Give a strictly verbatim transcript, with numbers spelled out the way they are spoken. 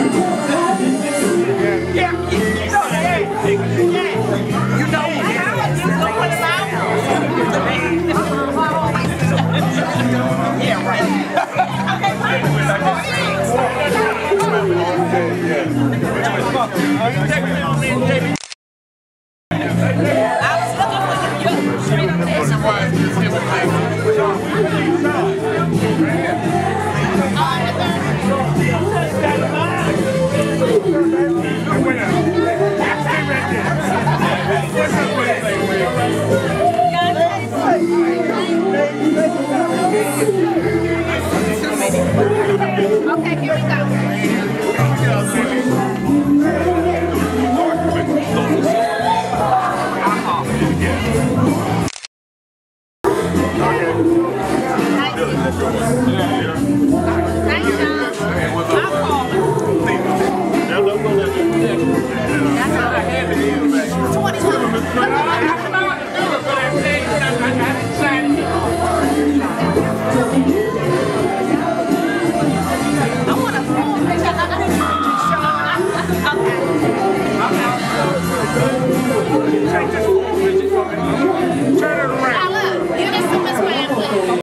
Yeah, you know that. You know yeah, right. Okay, here we go. Take this four digits from me. Turn